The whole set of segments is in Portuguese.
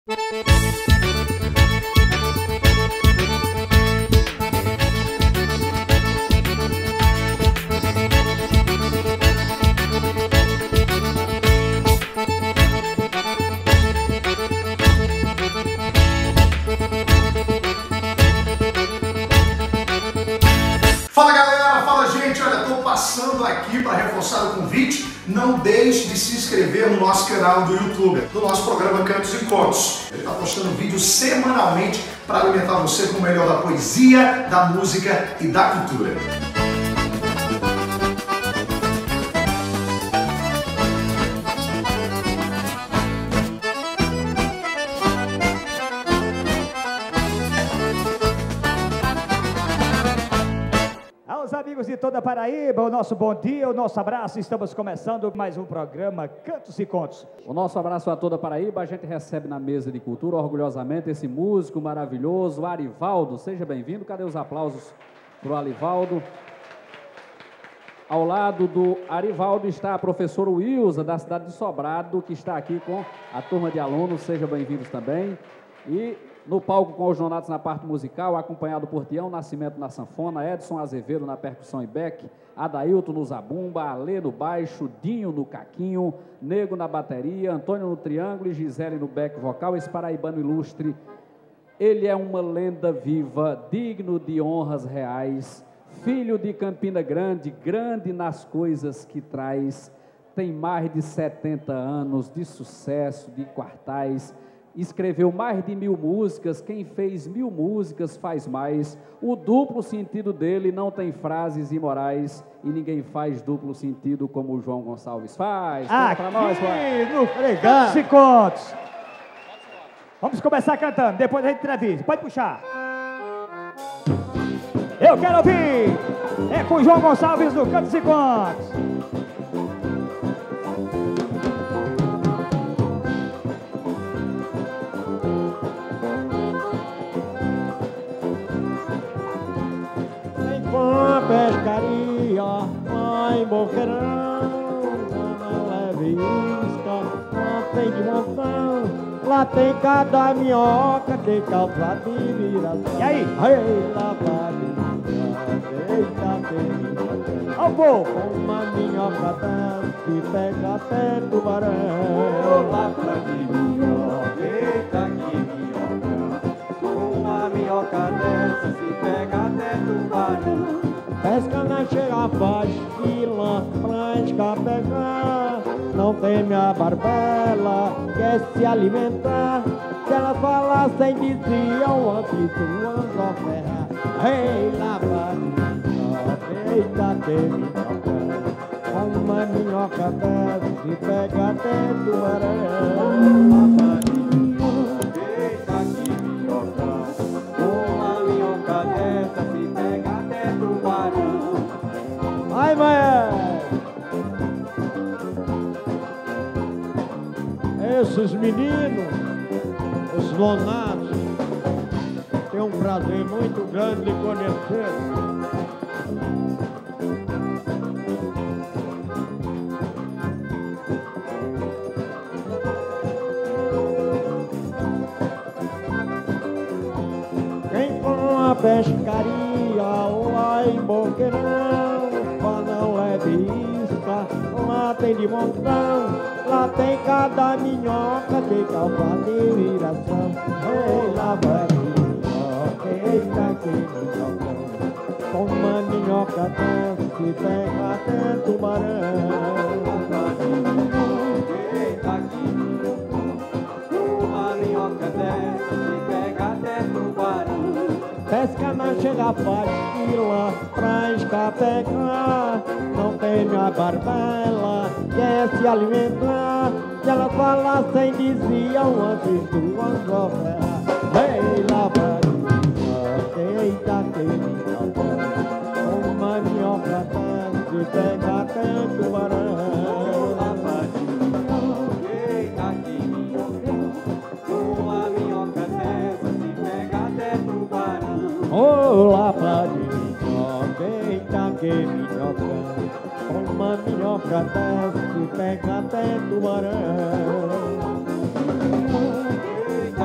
Fala galera, fala gente, olha, tô passando aqui para reforçar o convite, não deixe de se inscrever no nosso canal do YouTube, do nosso programa Cantos e Contos. Ele está postando vídeos semanalmente para alimentar você com o melhor da poesia, da música e da cultura. Aos amigos de toda a Paraíba, o nosso bom dia, o nosso abraço. Estamos começando mais um programa Cantos e Contos. O nosso abraço a toda a Paraíba. A gente recebe na mesa de cultura, orgulhosamente, esse músico maravilhoso, Arivaldo. Seja bem-vindo. Cadê os aplausos para o Arivaldo? Ao lado do Arivaldo está a professora Wilza, da cidade de Sobrado, que está aqui com a turma de alunos. Sejam bem-vindos também. E no palco com os Jonatas na parte musical, acompanhado por Tião Nascimento na sanfona, Edson Azevedo na percussão e back, Adailton no zabumba, Alê no baixo, Dinho no caquinho, Nego na bateria, Antônio no triângulo e Gisele no back vocal. Esse paraibano ilustre, ele é uma lenda viva, digno de honras reais, filho de Campina Grande, grande nas coisas que traz, tem mais de 70 anos de sucesso, de quartais, escreveu mais de 1000 músicas, quem fez 1000 músicas faz mais, o duplo sentido dele não tem frases imorais e ninguém faz duplo sentido como o João Gonçalves faz. Conta pra nós, no Cantos e Contos. Vamos começar cantando, depois a gente entrevista. Pode puxar. Eu quero ouvir. É com o João Gonçalves no Cantos e Contos. Pescaria lá em Boqueirão, na leve isca, lá tem de montão, lá tem cada minhoca, tem calça de viração. E aí? Ei, lá vai minhoca, eita, tem minhoca. Ao povo! Uma minhoca desce, pega até tubarão. Lá vai minhoca, eita, que minhoca. Uma minhoca desce, se pega até tubarão. Pesca na chega faz fila, pra pegar. Não teme a barbela, quer se alimentar. Se ela falassem, diziam antes do ferrar. Ei, lá vai minhoca, eita, que minhoca. Uma minhoca desce, pega até tubarão. Lá vai minhoca, eita, que minhoca. Uma minhoca desce, se pega até tubarão. Ai, mãe! Esses meninos, os lonados, têm um prazer muito grande de conhecer. Quem for a pescaria lá em Boqueirão, não leve isca, lá tem de montão, lá tem cada minhoca, tem calça de viração. Ei, lá vai minhoca, eita, que minhoca. Com uma minhoca desce, pega até tubarão. Lá vai minhoca, eita, que minhoca. Uma minhoca desce, pega até tubarão. Pesca na chega faz fila, pra escapecar. Não teme a barbela, quer se alimentar. Se elas falassem, diziam antes do anzol ferrar. Ei, lá vai minhoca, eita, que minhoca. Uma minhoca desce, pega até tubarão. Lá vai minhoca, eita, que minhoca. Uma minhoca desce, pega até tubarão. Oh, lá vai minhoca, eita, que minhoca. Uma minhoca desce, pega até tubarão.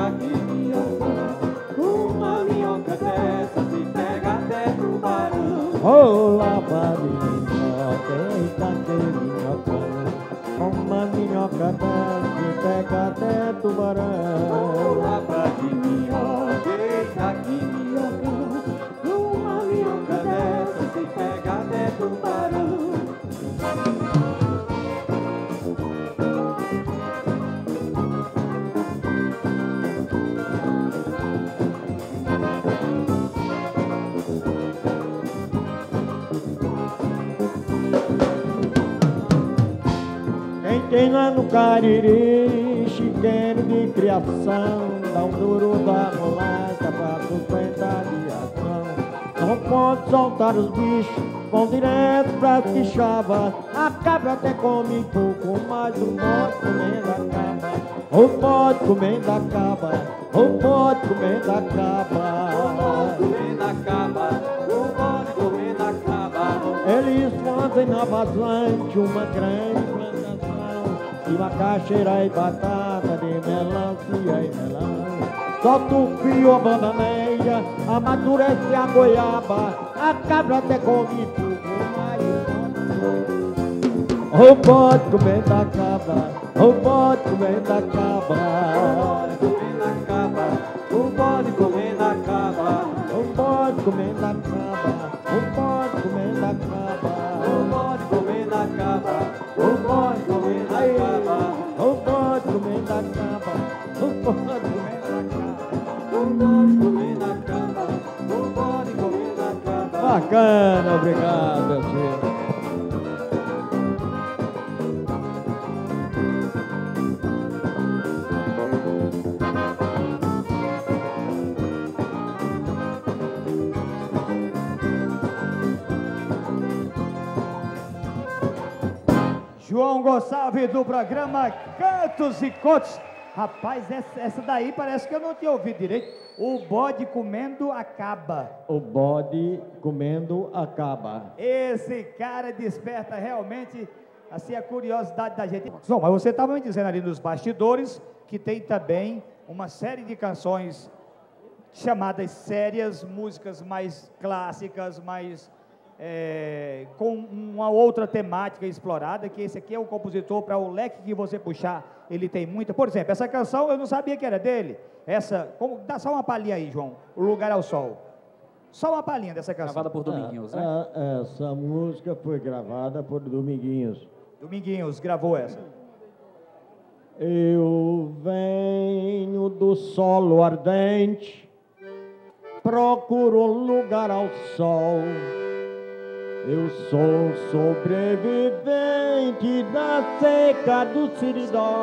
Tem lá no Cariri, chiqueiro de criação, dá um duro da moleca pra sustentar de ação. Não pode soltar os bichos, vão direto pra quixaba. A cabra até come pouco, mas o bode comendo a caba. O bode comendo a caba, o bode comendo a caba. O bode comendo a caba, o bode comendo a caba. Eles fazem na vazante uma grande plantação de macaxeira e batata, de melancia e melão. Solta o fio, a bananeia, amadurece a goiaba. A cabra até come tudo, mas o bode comendo a caba, o bode comendo a caba. O bode comendo a caba, o bode comendo a caba, o bode comendo a caba, o bode comendo a caba, o bode comendo a caba, o bode comendo a caba, o bode comendo a caba, o bode comendo a caba, o bode comendo a caba. Bacana, obrigado, meu filho. João Gonçalves do programa Cantos e Contos. Rapaz, essa daí parece que eu não tinha ouvido direito. O bode comendo a caba. O bode comendo a caba. Esse cara desperta realmente assim a curiosidade da gente. Bom, mas você estava me dizendo ali nos bastidores que tem também uma série de canções chamadas sérias, músicas mais clássicas, mais com uma outra temática explorada, que esse aqui é o compositor, para o leque que você puxar, ele tem muita. Por exemplo, essa canção eu não sabia que era dele. Dá só uma palhinha aí, João. O Lugar ao Sol. Só uma palhinha dessa canção. Gravada por Dominguinhos, né? Essa música foi gravada por Dominguinhos. Dominguinhos gravou essa. Eu venho do solo ardente, procuro um lugar ao sol. Eu sou sobrevivente da seca do Siridó.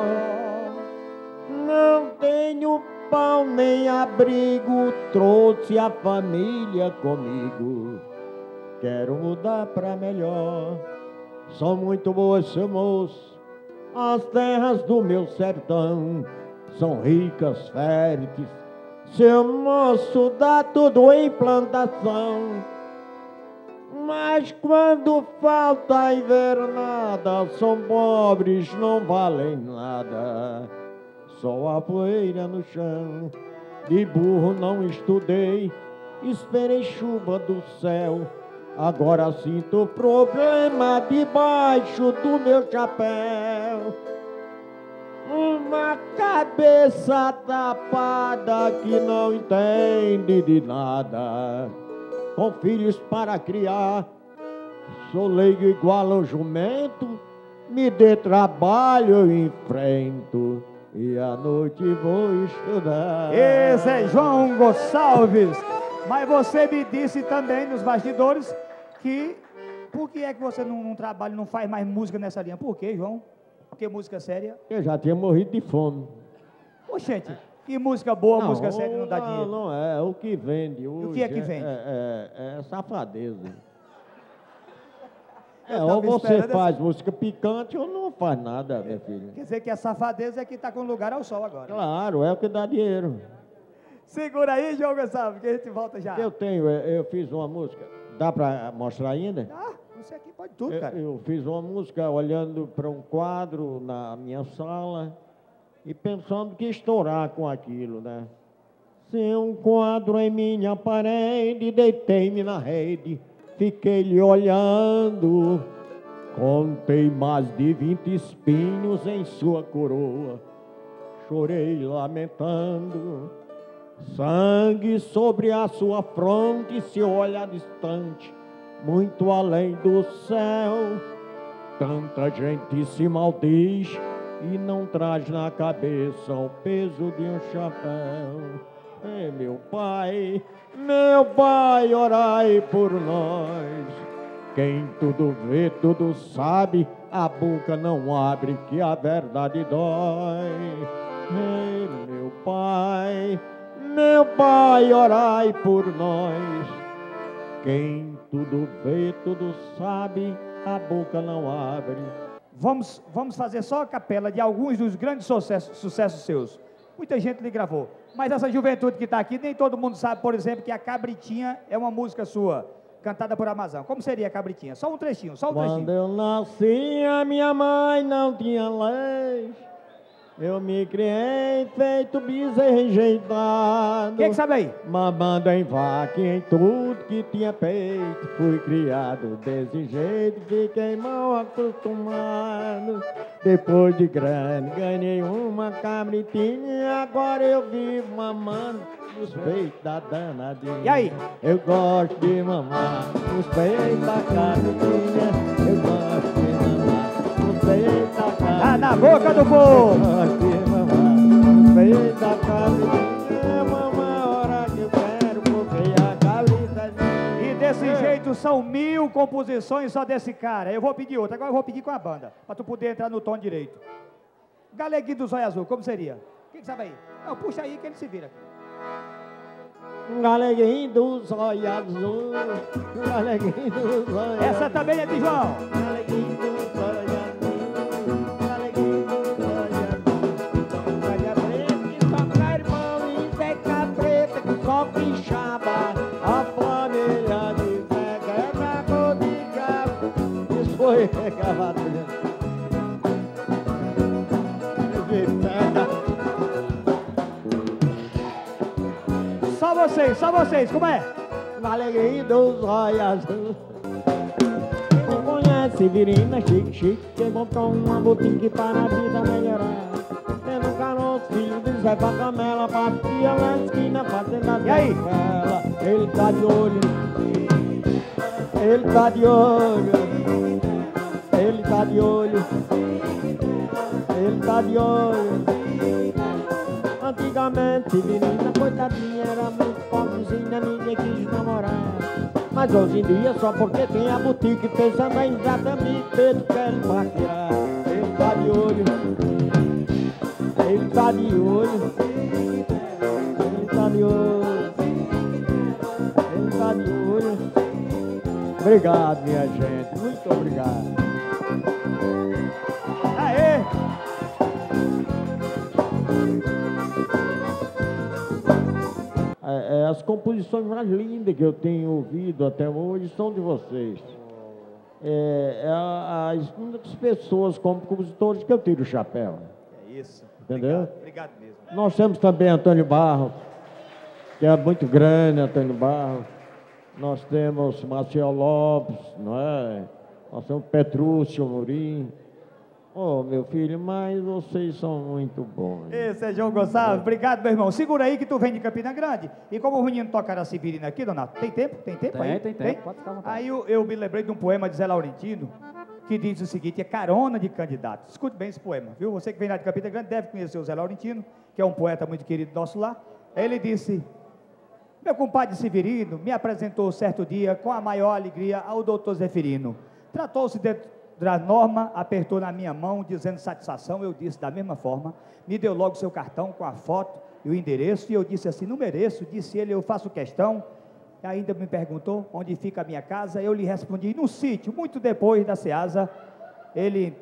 Não tenho pão nem abrigo, trouxe a família comigo. Quero mudar pra melhor. São muito boas, seu moço. As terras do meu sertão são ricas, férteis. Seu moço dá tudo em plantação. Mas quando falta a invernada, são pobres, não valem nada. Só a poeira no chão. De burro não estudei, esperei chuva do céu. Agora sinto problema debaixo do meu chapéu. Uma cabeça tapada que não entende de nada. Com filhos para criar, sou leigo igual ao jumento. Me dê trabalho, eu enfrento, e à noite vou estudar. Esse é João Gonçalves. Mas você me disse também nos bastidores que... Por que é que você não trabalha, não faz mais música nessa linha? Por quê, João? Porque música séria? Eu já tinha morrido de fome. Oxente, que música boa, música séria não dá dinheiro? Não é, o que vende hoje. O que é que vende? É safadeza. Ou você faz música picante ou não faz nada, minha filha. Quer dizer que a safadeza é que está com lugar ao sol agora. Claro, é o que dá dinheiro. Segura aí, João Gonçalves, que a gente volta já. Eu fiz uma música. Dá para mostrar ainda? Ah, você aqui pode tudo, cara. Eu fiz uma música olhando para um quadro na minha sala e pensando que estourar com aquilo, né? Se um quadro em minha parede, deitei-me na rede, fiquei-lhe olhando. Contei mais de 20 espinhos em sua coroa, chorei lamentando. Sangue sobre a sua fronte, seu olhar distante, muito além do céu. Tanta gente se maldiz e não traz na cabeça o peso de um chapéu. Meu pai, orai por nós. Quem tudo vê, tudo sabe, a boca não abre, que a verdade dói. Ei, meu pai, orai por nós. Quem tudo vê, tudo sabe, a boca não abre. Vamos fazer só a capela de alguns dos grandes sucessos seus. Muita gente lhe gravou. Mas essa juventude que está aqui, nem todo mundo sabe, por exemplo, que a Cabritinha é uma música sua, cantada por Amazon. Como seria a Cabritinha? Só um trechinho, só um trechinho. Quando eu nasci, a minha mãe não tinha leite. Eu me criei feito bezerro enjeitado. Quem que sabe aí? Mamando em vaca em tudo que tinha peito. Fui criado desse jeito, fiquei mal acostumado. Depois de grande, ganhei uma cabritinha. Agora eu vivo mamando nos peitos da danadinha. E aí? Eu gosto de mamar nos peitos da cabritinha. Eu gosto de mamar nos peitos da cabritinha. Tá na boca do povo! E desse jeito são 1000 composições só desse cara. Eu vou pedir outra, agora eu vou pedir com a banda, pra tu poder entrar no tom direito. Galeguinho do Zóio Azul, como seria? Quem sabe aí? Não, puxa aí que ele se vira. Galeguinho do Zóio Azul, galeguinho do Zóio Azul. Essa também é de João. Galeguinho do Zóio Azul. Só pinchava a família de Vega na cor de cabo. Isso foi gravado. Só vocês, como é? Alegria dos olhos azul. Quem conhece Virina chique, quem comprou uma boutique para a vida melhorar. Tendo um caroço, filho de Zé Bacamela, pastia na esquina, fazendo a novela. Ele tá de olho, ele tá de olho, ele tá de olho, ele tá de olho. Antigamente, menina, coitadinha, era muito pobrezinha, ninguém quis namorar. Mas hoje em dia, só porque tem a boutique, pensando em exatamente Pedro quer paquerar. Ele tá de olho, ele tá de olho, ele tá de olho, ele tá de olho. Obrigado, minha gente, muito obrigado. Aê! As composições mais lindas que eu tenho ouvido até hoje são de vocês. Uma das pessoas como compositores que eu tiro o chapéu. É isso. Entendeu? Obrigado mesmo. Nós temos também Antônio Barros, que é muito grande, Antônio Barros. Nós temos Maciel Lopes, não é? Nós temos Petrúcio Amorim. Oh, meu filho, mas vocês são muito bons. Esse é João Gonçalves. Obrigado, meu irmão. Segura aí que tu vem de Campina Grande. E como o menino tocar a Sibirina aqui, Donato, tem tempo? Tem tempo aí? Tem tempo. Pode ficar à vontade. Aí eu me lembrei de um poema de Zé Laurentino, que diz o seguinte, é carona de candidato. Escute bem esse poema, viu? Você que vem lá de Campina Grande deve conhecer o Zé Laurentino, que é um poeta muito querido nosso lá. Ele disse, meu compadre Severino me apresentou certo dia com a maior alegria ao doutor Zeferino. Tratou-se da norma, apertou na minha mão, dizendo satisfação, eu disse da mesma forma, me deu logo seu cartão com a foto e o endereço, e eu disse assim, não mereço, disse ele, eu faço questão, e ainda me perguntou onde fica a minha casa, eu lhe respondi, no sítio, muito depois da Ceasa. Ele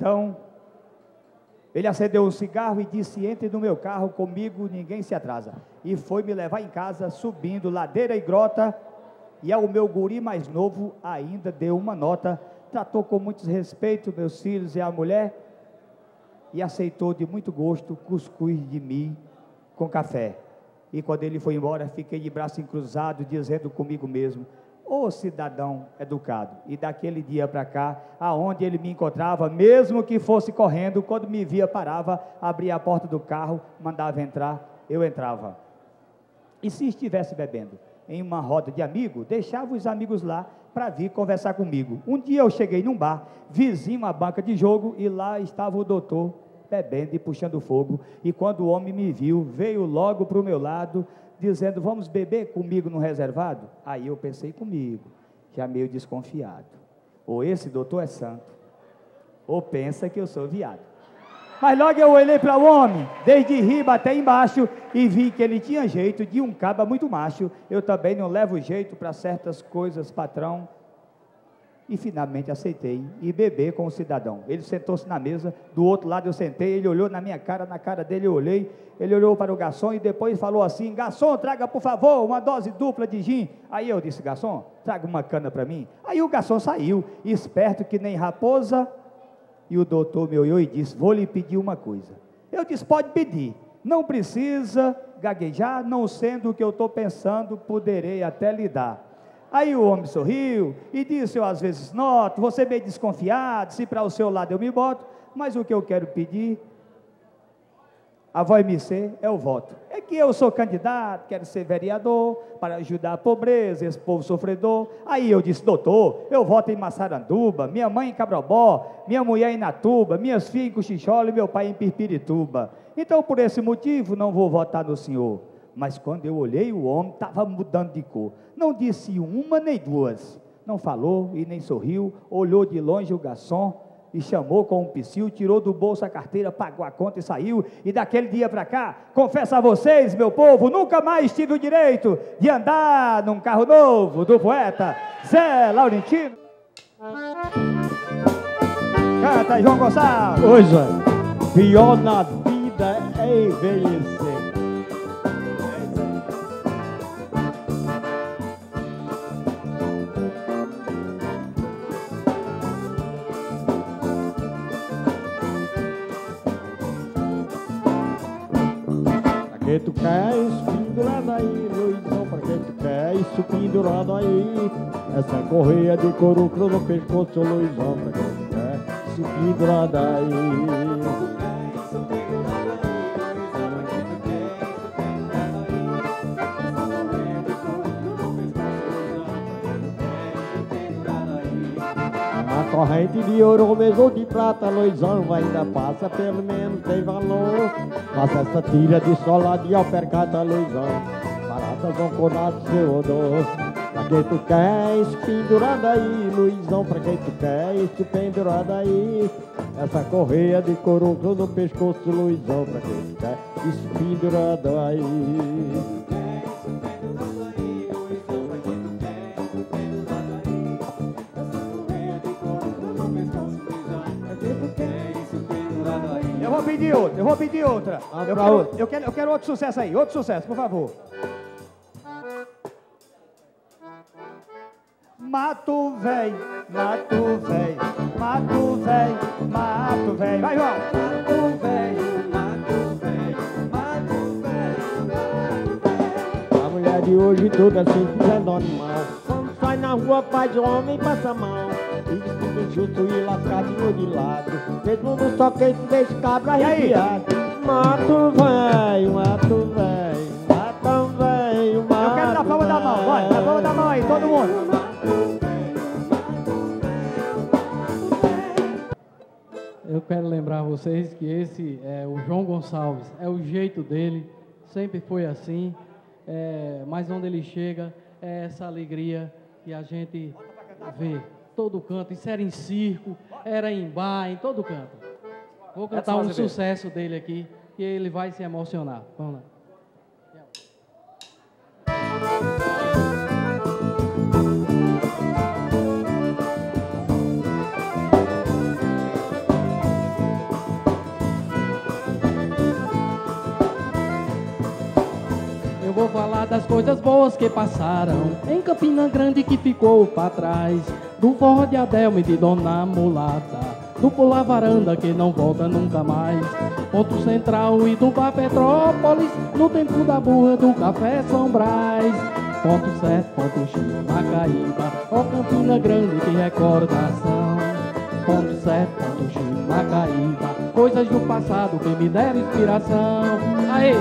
acendeu um cigarro e disse, entre no meu carro, comigo ninguém se atrasa, e foi me levar em casa, subindo ladeira e grota, e ao meu guri mais novo ainda deu uma nota, tratou com muito respeito meus filhos e a mulher, e aceitou de muito gosto cuscuz de milho com café. E quando ele foi embora, fiquei de braço cruzado, dizendo comigo mesmo, ô cidadão educado. E daquele dia para cá, aonde ele me encontrava, mesmo que fosse correndo, quando me via, parava, abria a porta do carro, mandava entrar, eu entrava. E se estivesse bebendo em uma roda de amigo, deixava os amigos lá, para vir conversar comigo. Um dia eu cheguei num bar, vizinho à banca de jogo, e lá estava o doutor bebendo e puxando fogo, e quando o homem me viu, veio logo para o meu lado, dizendo, vamos beber comigo no reservado? Aí eu pensei comigo, já meio desconfiado, ou esse doutor é santo, ou pensa que eu sou viado. Mas logo eu olhei para o homem, desde riba até embaixo, e vi que ele tinha jeito de um caba muito macho. Eu também não levo jeito para certas coisas, patrão. E finalmente aceitei e beber com o cidadão. Ele sentou-se na mesa, do outro lado eu sentei, ele olhou na minha cara, na cara dele eu olhei, ele olhou para o garçom e depois falou assim: garçom, traga por favor uma dose dupla de gin. Aí eu disse: garçom, traga uma cana para mim. Aí o garçom saiu, esperto que nem raposa, e o doutor me olhou e disse: vou lhe pedir uma coisa. Eu disse: pode pedir, não precisa gaguejar, não sendo o que eu estou pensando, poderei até lhe dar. Aí o homem sorriu e disse: eu às vezes noto, você é meio desconfiado, se para o seu lado eu me boto, mas o que eu quero pedir, a voz me ser, é o voto. É que eu sou candidato, quero ser vereador, para ajudar a pobreza, esse povo sofredor. Aí eu disse: doutor, eu voto em Massaranduba, minha mãe em Cabrobó, minha mulher em Natuba, minhas filhas em Cochichola e meu pai em Pirpirituba. Então por esse motivo não vou votar no senhor. Mas quando eu olhei, o homem estava mudando de cor. Não disse uma nem duas. Não falou e nem sorriu. Olhou de longe o garçom e chamou com um psiu, tirou do bolso a carteira, pagou a conta e saiu. E daquele dia para cá, confesso a vocês, meu povo, nunca mais tive o direito de andar num carro novo do poeta Zé Laurentino. Canta, João Gonçalves. Hoje, pior na vida é envelhecer. Pra que tu quer isso pendurado aí, Luizão? Pra que tu quer isso pendurado aí? Essa correia de corucro no pescoço, Luizão. Pra que tu quer isso pendurado aí? Corrente de ouro, mesmo de prata, Luizão, ainda passa, pelo menos tem valor. Passa essa tira de solado e alpercata, Luizão, baratas vão conar do seu odor. Pra que tu quer isso pendurado aí, Luizão? Pra que tu quer isso pendurado aí? Essa correia de corucro no pescoço, Luizão, pra que tu quer isso pendurado aí? Eu vou pedir outra. Eu quero outro sucesso aí, outro sucesso, por favor. Mato véi, mato véi, mato véi, mato véi. Vai, João. Mato véi, mato véi, mato véi, mato véi. A mulher de hoje toda simples é normal. Quando sai na rua faz homem passa mal. Justo e lascadinho de lado, mesmo no soquete deixa cabra arrepiado. Mato velho, mato velho, mato velho, mato. Eu quero dar palma da mão, vai, dá palma da mão aí, todo mundo. Eu quero lembrar a vocês que esse é o João Gonçalves, é o jeito dele, sempre foi assim, mas onde ele chega é essa alegria que a gente vê. Todo canto, isso era em circo, era em bar, em todo canto. Vou cantar um sucesso dele aqui, que ele vai se emocionar. Vamos lá. Eu vou falar das coisas boas que passaram em Campina Grande que ficou pra trás, do forró de Adelma e de Dona Mulata, do pular varanda que não volta nunca mais, Ponto Central e do Bar Petrópolis, no tempo da burra do Café São Brás. Ponto certo, ponto X, Macaíba, ó Campina Grande, que recordação. Ponto certo, ponto X, Macaíba, coisas do passado que me deram inspiração. Aê!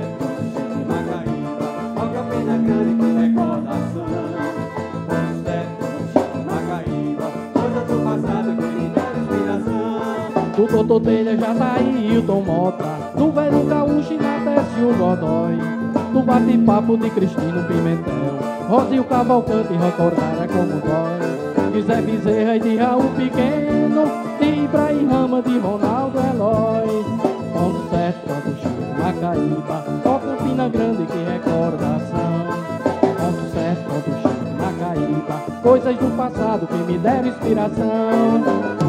Do Doutor Telha já tá aí Hilton Mota, do velho gaúcho Inatécio o Godói, do bate-papo de Cristino Pimentel, Rosinho Cavalcante recordara como dói, de Zé Bezerra e de Raul Pequeno, de Fibra e Rama de Ronaldo Eloy. Ponto certo, ponto Chico Macaíba, ó Campina Grande, que recordação. Ponto certo, ponto Chico Macaíba, coisas do passado que me deram inspiração.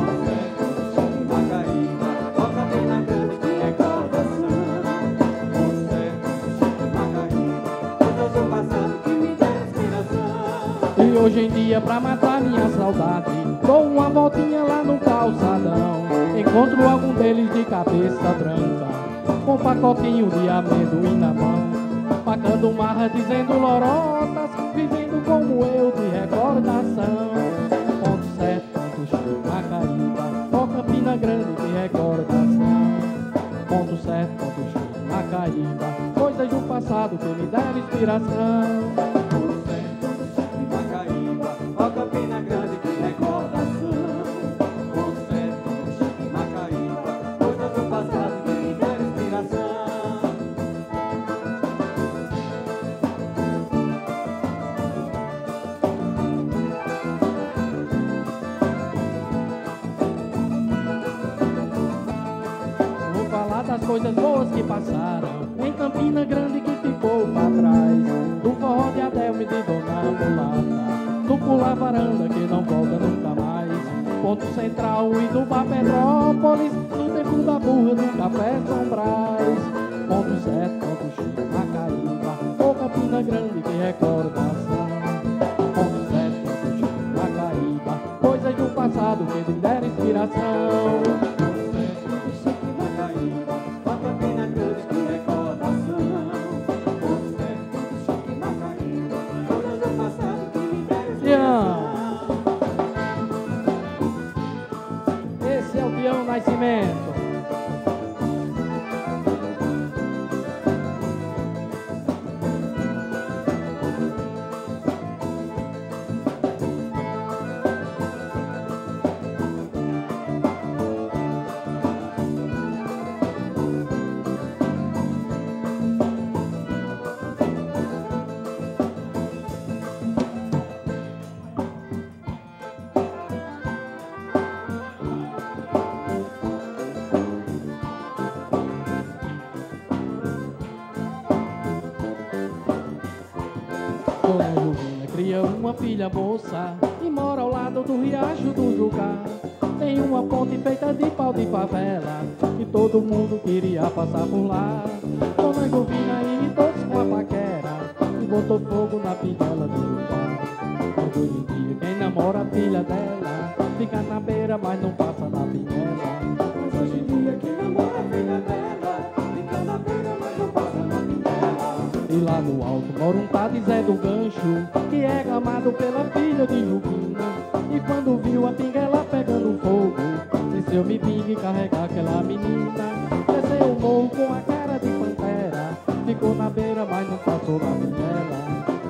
E hoje em dia, pra matar minha saudade, dou uma voltinha lá no calçadão. Encontro algum deles de cabeça branca, com um pacotinho de amendoim na mão, pagando marra, dizendo lorotas, vivendo como eu de recordação. Ponto certo, ponto Chico Macaíba, ó Campina Grande, de recordação. Ponto certo, ponto Chico Macaíba, coisas do passado que me deram inspiração. Das coisas boas que passaram em Campina Grande, que ficou pra trás, do forró de Adelme de Dona Mulata, do pular varanda que não volta nunca mais, ponto central e do Bar Petrópolis, no tempo da burra do Café São Brás. Ponto certo, ponto Chico Macaíba, ô Campina Grande, que recordação. Ponto certo, ponto Chico Macaíba, coisas do passado que me deram inspiração. Esse é o Tião Nascimento. Dona Juvina cria uma filha moça e mora ao lado do riacho do Jucá. Tem uma ponte feita de pau de favela e todo mundo queria passar por lá. Dona Juvina irritou-se com a paquera e botou fogo na pinela do lugar. Mas hoje em dia quem namora a filha dela fica na beira, mas não passa na pinela. Mas hoje em dia quem namora a filha dela fica na beira, mas não passa na pinela. E lá no alto mora um tá de Zé do Gancho, que é amado pela filha de Juvina. E quando viu a pinguela pegando fogo, disse: eu me vingue carregar aquela menina. Desceu o morro com a cara de pantera, ficou na beira, mas não passou na pinguela.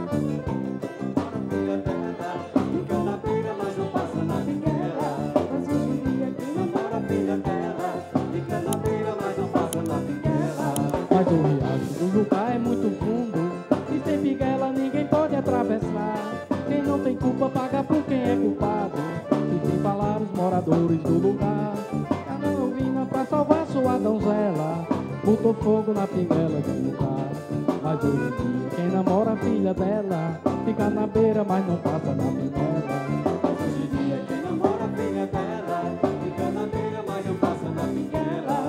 Fica na beira, mas não passa na pinguela. Mas hoje em dia quem namora a filha dela fica na beira, mas não passa na pinguela. Mas o riacho do Jucá é muito fundo e sem pinguela ninguém pode atravessar. Quem não tem culpa paga por quem é culpado, e sem falar os moradores do lugar. A Dona Juvina, pra salvar sua donzela, botou fogo na pinguela do lugar. Mas hoje em dia quem namora a filha dela fica na beira, mas não passa na pinguela. Mas hoje em dia quem namora a filha dela fica na beira, mas não passa na pinguela.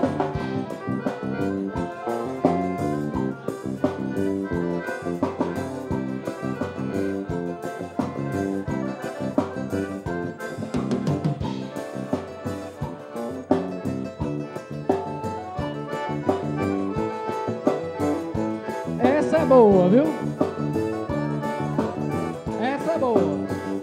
Essa é boa, viu? Essa é boa.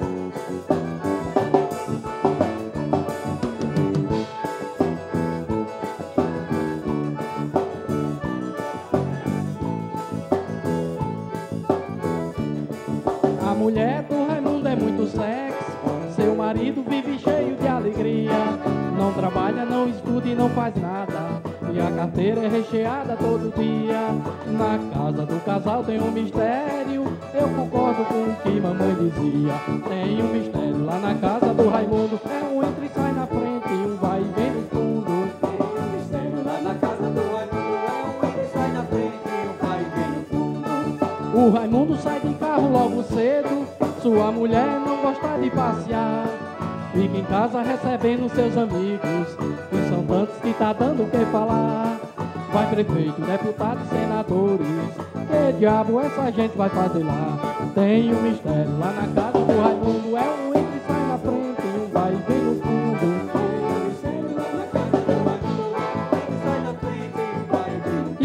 A mulher do Raimundo é muito sexy, seu marido vive cheio de alegria. Não trabalha, não estuda e não faz nada, e a carteira é recheada todo dia. Na casa do casal tem um mistério, eu concordo com o que mamãe dizia. Tem um mistério lá na casa do Raimundo, é um entra e sai na frente, O Raimundo sai de carro logo cedo, sua mulher não gosta de passear. Fica em casa recebendo seus amigos, e são tantos que tá dando o que falar. Vai prefeito, deputados, senadores, que diabo essa gente vai fazer lá? Tem um mistério lá na casa do Raimundo, é um entra e sai na frente, e um vai e vem no fundo. Tem um mistério lá na casa do Raimundo, é um entra e sai na frente, e um vai e vem no fundo.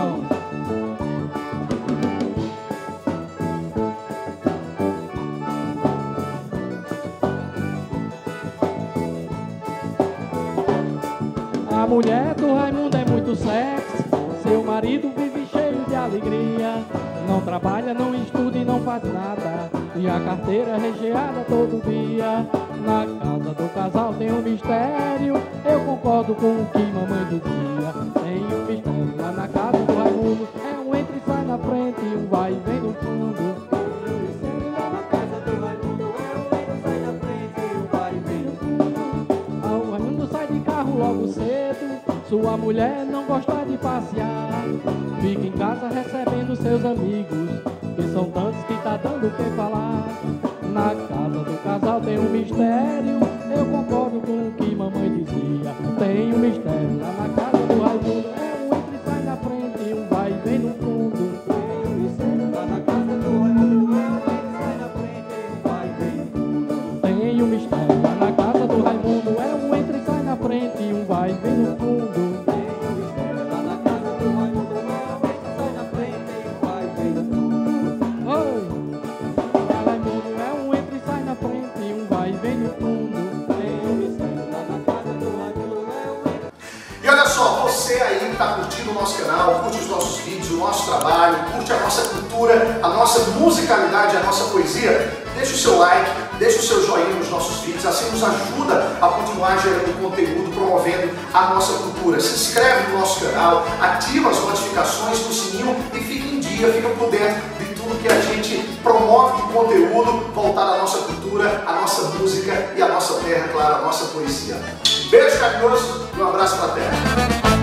A mulher do Raimundo é muito sexy, seu marido vive cheio de alegria. Não trabalha, não estuda e não faz nada, e a carteira é recheada todo dia. Na casa do casal tem um mistério, eu concordo com o que mamãe dizia. Tem um mistério lá na casa do Raimundo, é um entra e sai na frente, e um vai e vem no fundo. Tem um mistério lá na casa do Raimundo, é um entra e sai na frente, e um vai e vem no fundo. O Raimundo sai de carro logo cedo, sua mulher não gosta de passear. Fica em casa recebendo seus amigos, que são tantos que tá dando o que falar. Na casa do casal tem um mistério, eu concordo com o que mamãe dizia. Tem um mistério lá na casa do Raimundo, é um entra e sai na frente, e um vai e vem no fundo. Tem um mistério lá na casa do Raimundo, é um entra e sai na frente, e um vai e vem no fundo. Tem um mistério lá na casa do Raimundo, é um entra e sai na frente, e um vai e vem no fundo. E olha só, você aí que está curtindo o nosso canal, curte os nossos vídeos, o nosso trabalho, curte a nossa cultura, a nossa musicalidade, a nossa poesia, deixa o seu like, deixa o seu joinha nos nossos vídeos, assim nos ajuda a continuar gerando conteúdo, promovendo a nossa cultura. Se inscreve no nosso canal, ativa as notificações do sininho e fica em dia, fica por dentro de tudo que a gente promove de conteúdo voltado à nossa cultura, à nossa música e à nossa terra, claro, à nossa poesia. Beijo carinhoso e um abraço pra terra.